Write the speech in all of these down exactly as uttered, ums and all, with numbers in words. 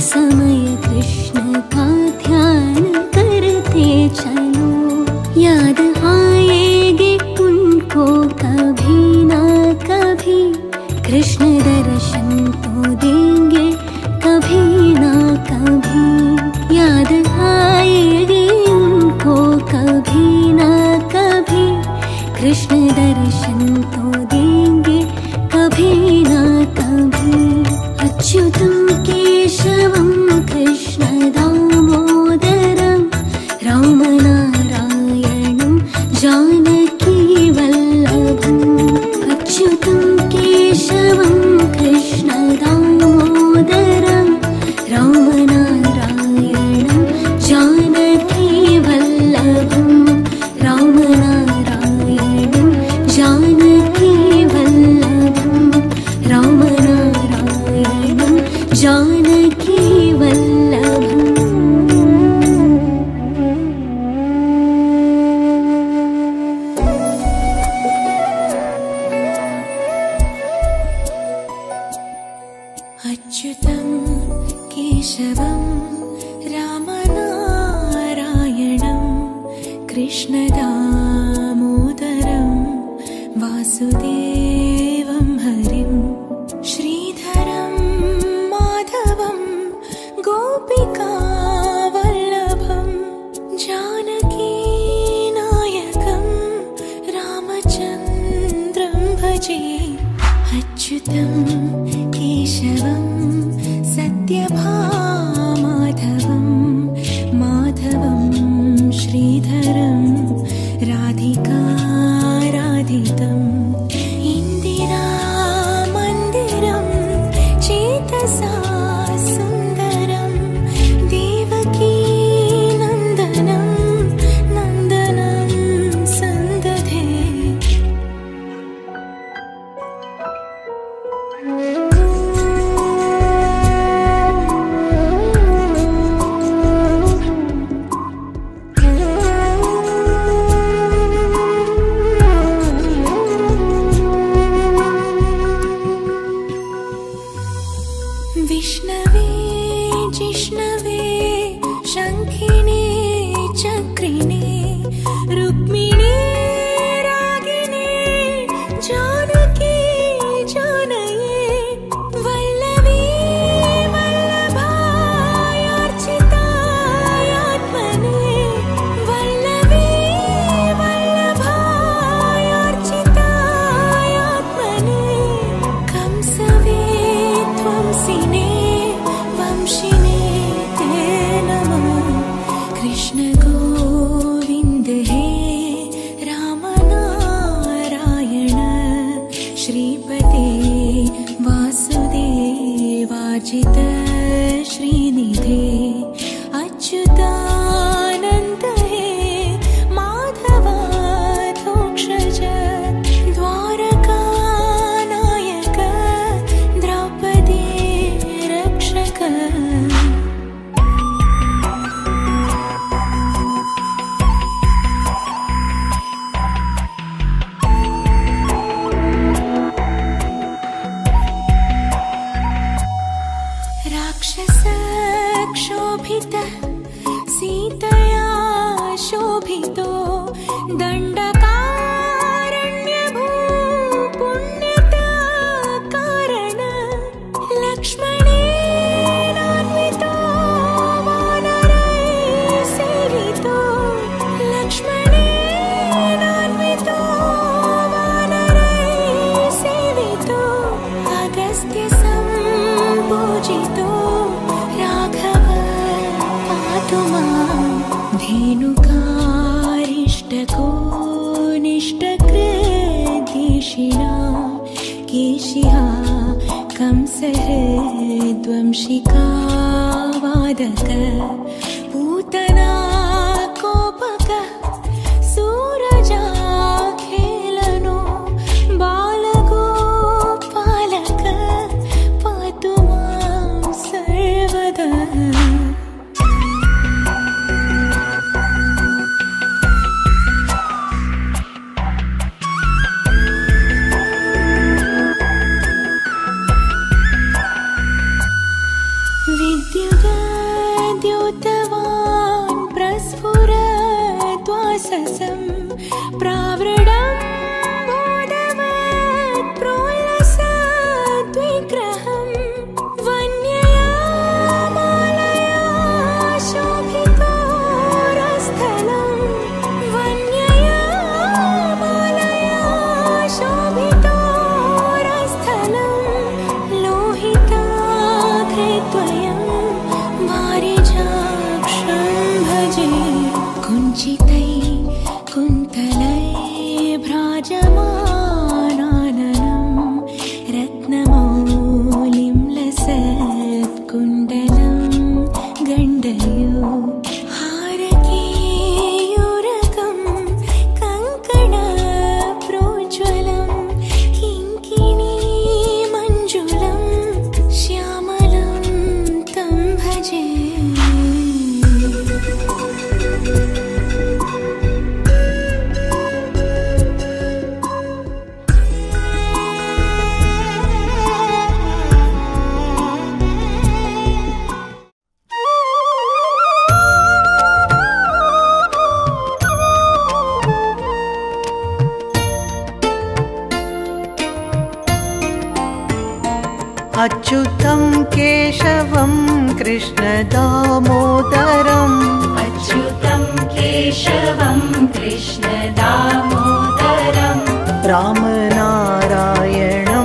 समय कृष्ण का ध्यान करते चलो। याद आएगी उनको कभी ना कभी, कृष्ण दर्शन तो देंगे कभी ना कभी। याद आएगी उनको कभी ना कभी, कृष्ण दर्शन तो देंगे कभी ना कभी। अच्युतं केशवं कृष्ण दामोदरं, रामनारायणं जानकी वल्लभम्। अच्युतं केशवं कृष्ण दामोदरं, रामनारायणं जानकी वल्लभम्। रामनारायणं जानकी वल्लभम्, रामनारायणं जानकी वल्लभम्। अच्युतं केशवं रामनारायणं कृष्णदामोदरं वासुदेवं हरिं श्रीधरं माधवं गोपिकावल्लभं जानकीनायकं रामचन्द्रं भजे। अच्युतं केशवं सत्यभामाधवं माधवं श्रीधरं राधिकाराधितम् इन्दिरामन्दिरं चेतसा सुन्दरं देवकी नन्दनं नन्दनं सन्दधे। विष्णवे जिष्णवे शङ्खिने चक्रिणे रुक्मिणी रागिणे जानकी जानये वल्लवी वल्लभायार्चितायात्मने वल्लवी वल्लभायार्चितायात्मने कंसवे त्वंसिने वंशिने ते नमः। कृष्ण गोविन्द हे रामनारायण श्रीपते वासुदेवार्जित श्रीनिधे। अच्युतानन्द हे माधवाधोक्षज द्वारकानायक द्रौपदी रक्षक। राक्षसक्षोभित सीतया शोभितो दण्डकारण्यभूपुण्यताकारण लक्ष्मणेनान्वितो वानरैः सेवितो लक्ष्मणेनान्वितो वानरैः सेवितो अगस्त्य सम्पूजितो राघव पातु मां। धेनुकारिष्टको निष्टकृद्दिशिना केशिः कंसहृद्वंशिका वादक पूतना कोपक सूरजाखेलनो बालगोपालक पातु मां सर्वदा। विद्युत व्रणं बोधवत् प्रोल्लसद्विग्रहं वन्यया मालया शोभितोरस्थलं वन्यया मालया शोभितोरस्थलं लोहिताकृद्वयं मारीचाक्षं भजे कुञ्चितै कुन्तलै भ्राजमानाननं रत्नमौलिं लसत्कुण्डलं गण्डयो हारकेयूरकं कङ्कणप्रोज्ज्वलं किङ्किणीमञ्जुलं श्यामलं तं भजे अच्युतं केशवं कृष्णदामोदरम् अच्युतं केशवं कृष्णदामोदरं रामनारायणं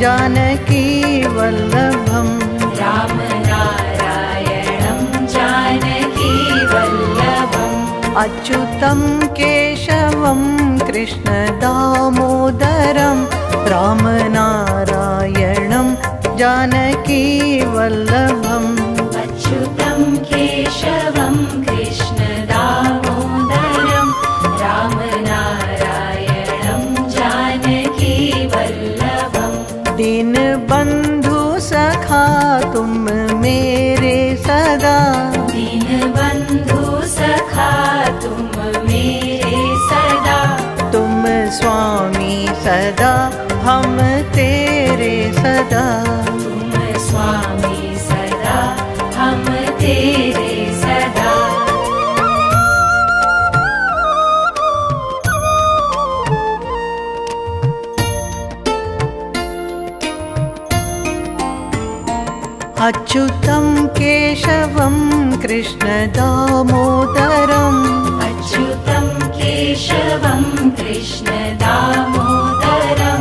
जानकीवल्लभम् रामनारायणं जानकीवल्लभम् अच्युतं केशवं कृष्णदामोदरं रामनारायणं जानकीवल्लभम् अच्युतं केशवं कृष्णदामोदरं रामनारायणं जानकीवल्लभम् दीनबन्धु सखा तुम मेरे सदा दीनबन्धु सखा तुम मेरे सदा तुम स्वामी सदा हम तेरे सदा तुम स्वामी सदा हम तेरे सदा अच्युतं केशवं कृष्णदामोदरम् अच्युतं केशवं कृष्णदामोदरं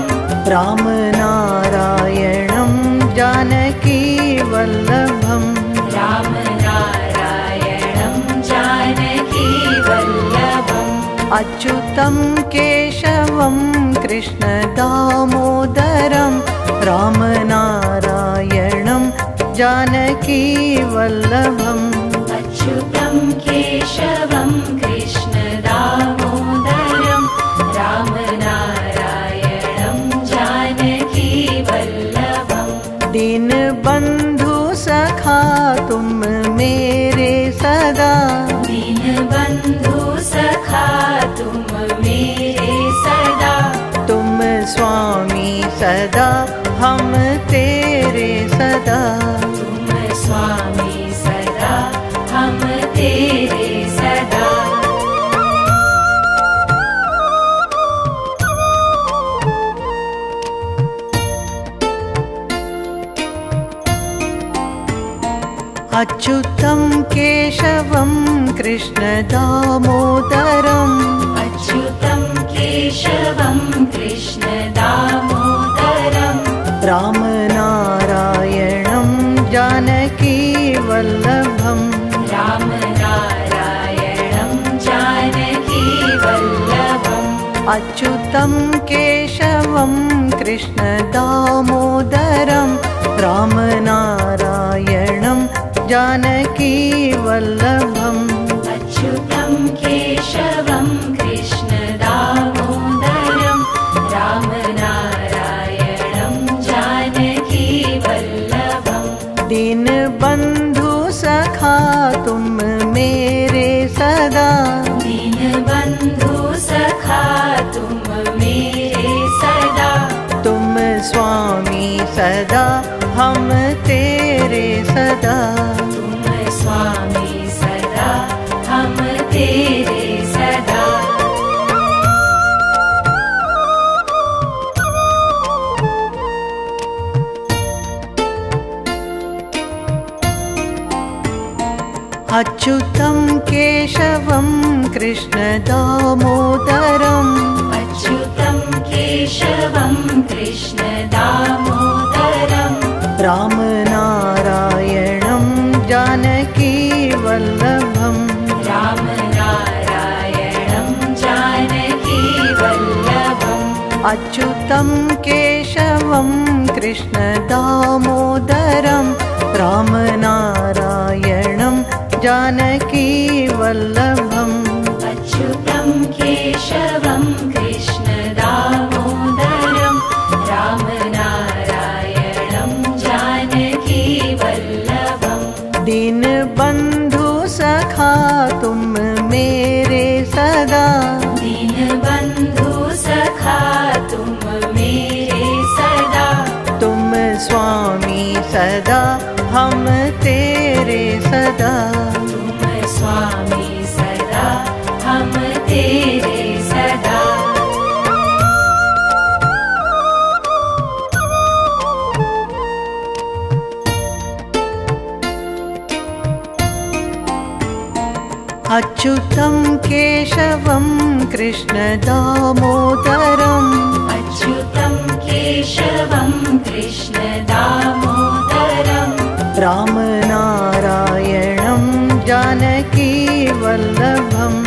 रामनारायणं जानकीवल्लभम् रामनारायणं जानकीवल्लभम् अच्युतं केशवं कृष्णदामोदरं रामनारायणं जानकीवल्लभम् अच्युतं केशवं कृष्णदामोदरं रामनारायणं जानकीवल्लभम् दीनबन्धु सखा तुम मेरे सदा दीनबन्धु सखा तुम मेरे सदा तुम स्वामी सदा हम तेरे सदा तुम स्वामी सदा हम तेरे सदा अच्युतं केशवं कृष्णदामोदरम् अच्युतं केशवं कृष्णदामोदरं रामनारायणं जानकीवल्लभम् रामनारायणं जानकीवल्लभम् अच्युतं केशवं कृष्णदामोदरं रामनारायणं जानकीवल्लभम् अच्युतं केशवं कृष्णदामोदरं रामनारायणं जानकीवल्लभम् दीनबन्धु सखा तुम मेरे सदा दीनबन्धु सखा तुम मेरे सदा तुम स्वामी सदा हम तेरे सदा तुम स्वामी सदा हम तेरे सदा अच्युतं केशवं कृष्ण दामोदरम् अच्युतं केशवं कृष्ण दामोदरम् रामनारायणं जानकी वल्लभम् रामनारायणं जानकी वल्लभम् अच्युतं केशवं कृष्ण दामोदरम् रामनारायणं जानकी वल्लभम् अच्युतं केशवं कृष्ण दामोदरम् रामनारायणं जानकी वल्लभम् दीनबन्धु सखा तुम मेरे सदा दीनबन्धु सखा तुम मेरे सदा तुम स्वामी सदा हम तेरे सदा तुम स्वामी सदा हम तेरे सदा अच्युतं केशवं कृष्ण दामोदरम् अच्युतं केशवं कृष्ण दामोदरम् रामनारायणं जानकी वल्लभम्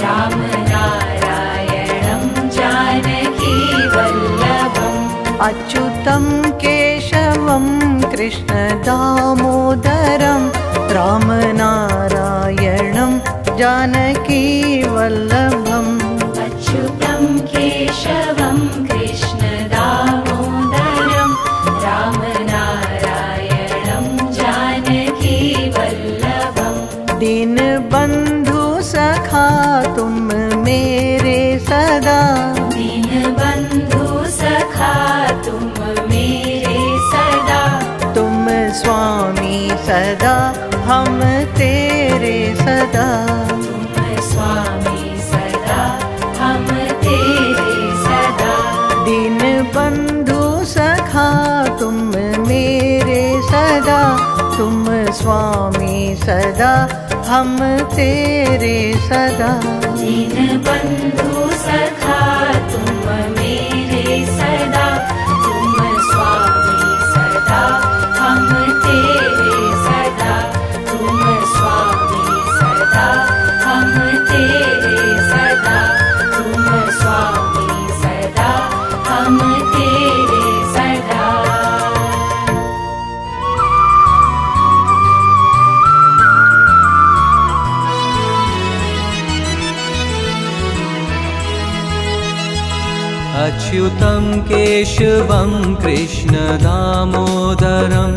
रामनारायणं जानकी वल्लभम् अच्युतं केशवं कृष्ण दामोदरम् रामनारायणं जानकी वल्लभम् अच्युतं केशवं कृष्ण दामोदरम् रामनारायणं जानकी वल्लभम् दीनबन्धु सखा तुम मेरे सदा दीनबन्धु सखा तुम मेरे सदा तुम स्वामी सदा हम तेरे सदा तुम स्वामी सदा हम तेरे सदा दीनबन्धु सखा तुम मेरे सदा तुम स्वामी सदा हम तेरे सदा दीनबन्धु सखा तुम मेरे सदा तुम स्वामी सदा हम तेरे सदा तुम स्वामी सदा हम तेरे सदा तुम स्वामी सदा हम तेरे सदा अच्युतं केशवं कृष्ण दामोदरं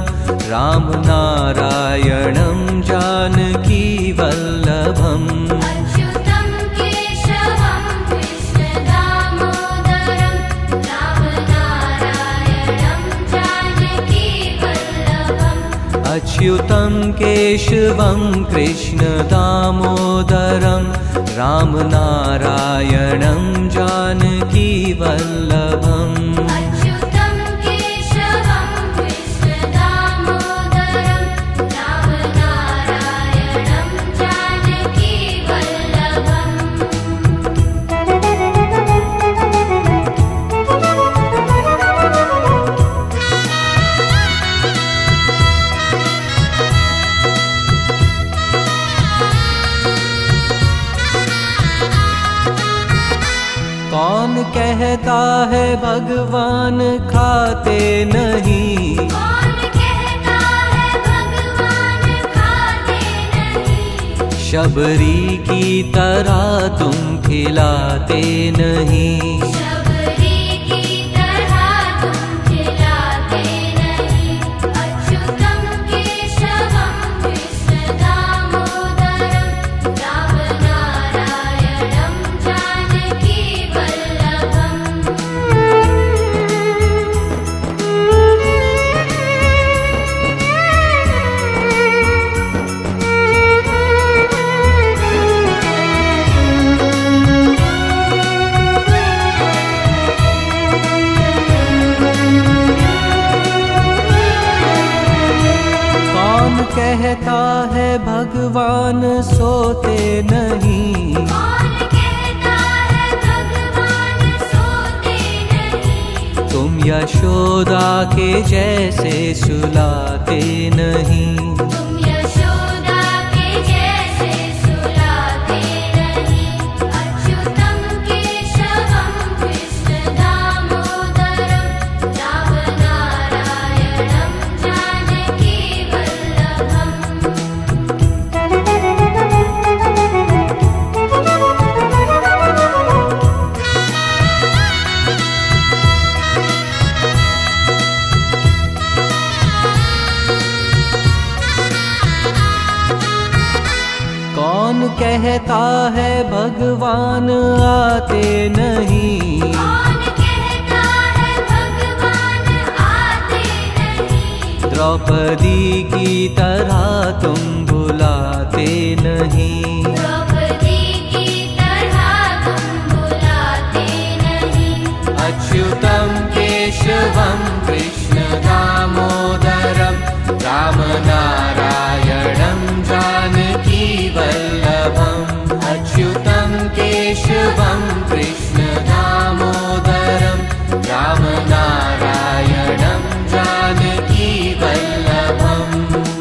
रामनारायणं जानकी वल्लभम् अच्युतं केशवं कृष्ण दामोदरं रामनारायणं जानकी वल्लभम् अच्युतं केशवं कृष्ण दामोदरं रामनारायणं जानकी वल्लभम् अच्युतं केशवं कृष्ण दामोदरं रामनारायणं जानकी वल्लभम् कौन कहता है भगवान खाते नहीं कौन कहता है भगवान खाते नहीं शबरी की तरह तुम खिलाते नहीं शबरी की तरह तुम खिलाते नहीं अच्युतं केशवं कृष्ण दामोदरं रामनारायणं जानकी वल्लभम् कहता है भगवान सोते नहीं? कौन कहता है भगवान सोते नहीं? तुम यशोदा के जैसे सुलाते नहीं? तुम यशोदा के जैसे सुलाते नहीं। अच्युतम केशवम कृष्ण दामोदरम राम नारायणम जानकी वल्लभम। कौन कहता है भगवान आते नहीं? कौन कहता है भगवान आते नहीं? द्रौपदी की तरह तुम बुलाते नहीं? द्रौपदी की तरह तुम बुलाते नहीं। अच्युतम केशवम कृष्ण दामोदरम राम नारायणम जानकी वल्लभम। अच्युतम केशवम कृष्ण दामोदरम राम नारायणम जानकी वल्लभम।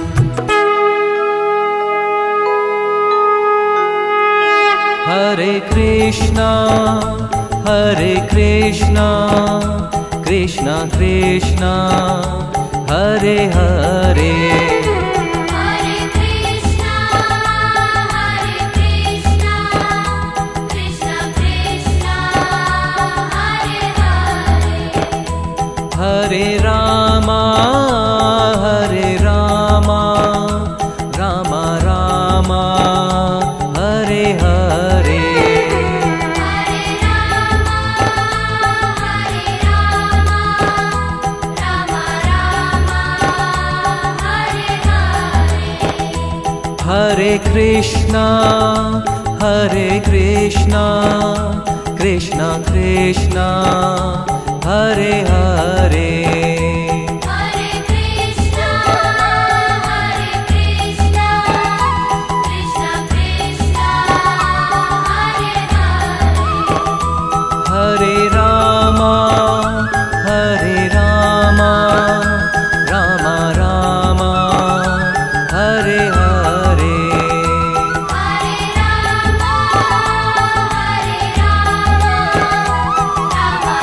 हरे कृष्णा हरे कृष्णा कृष्णा कृष्णा हरे हरे। हरे कृष्णा हरे कृष्णा कृष्णा कृष्णा हरे हरे। हरे रामा हरे रामा रामा रामा हरे हरे। हरे रामा हरे रामा रामा रामा हरे हरे। हरे कृष्णा हरे कृष्णा कृष्णा कृष्णा हरे हरे। हरे कृष्णा हरे कृष्णा कृष्णा कृष्णा हरे हरे। हरे रामा हरे रामा रामा रामा हरे हरे। हरे रामा हरे रामा रामा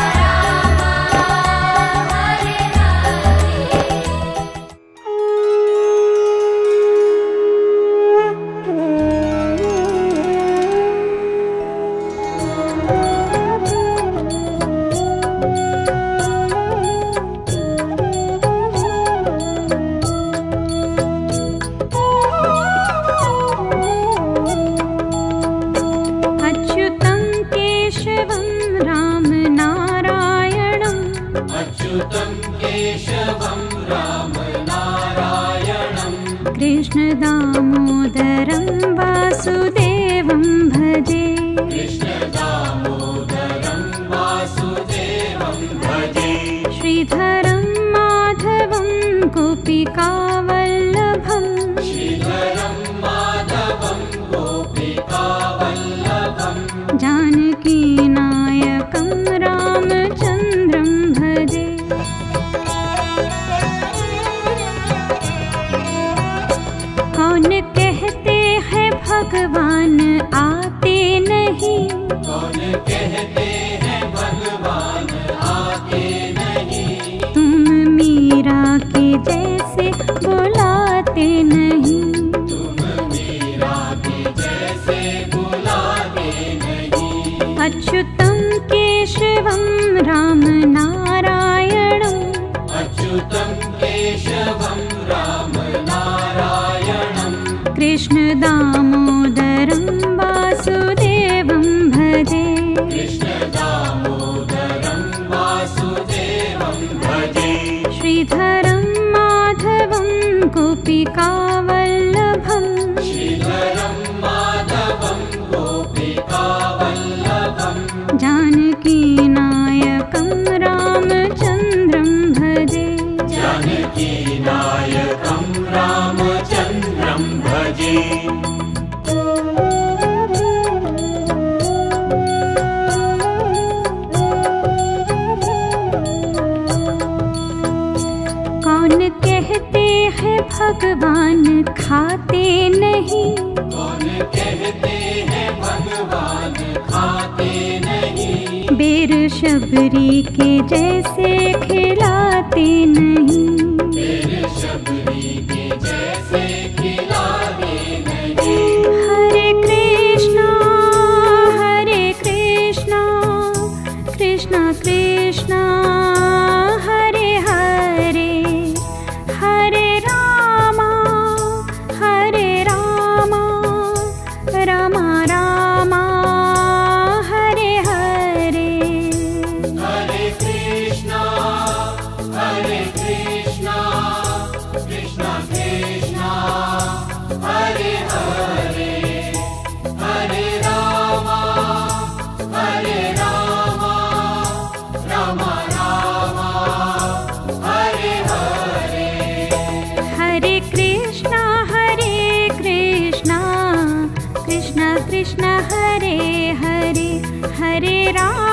रामा हरे अच्युतं केशवं राम नारायणं कृष्ण दामोदरं वासुदेवं भजे। श्रीधरं माधवं गोपिकावल्लभं जानकीनायकं रामचन्द्रं भजे। कौन कहते हैं भगवान आते नहीं? कौन कहते हैं भगवान आते नहीं? तुम मीरा के जैसे बुलाते नहीं? तुम मीरा के जैसे बुलाते नहीं? अच्युतं केशवं राम नारायणं अच्युतं केशवं राम नारायणं कृष्ण दामोदरं वासुदेवं भजे। कृष्ण दामोदरं वासुदेवं भजे। श्रीधरं माधवं गोपिकावल्लभं श्रीधरं माधवं गोपिकावल्लभं जानकीनायकं रामचन्द्रं भजे। जानकीनायकं रामचन्द्रं भगवान खाते नहीं, कौन कहते हैं भगवान खाते नहीं, बेर शबरी के जैसे खिलाते नहीं, तेरे शबरी के जैसे खिलाते नहीं। हरे कृष्णा हरे कृष्णा कृष्णा कृष्णा हरे हरे, हरे रामा हरे रामा रामा रामा हरे हरे। हरे कृष्णा हरे कृष्णा कृष्णा कृष्णा हरे हरे, हरे रामा हरे रामा रामा रामा हरे हरे। हरे कृष्णा हरे कृष्णा कृष्णा कृष्णा हरे हरे, हरे राम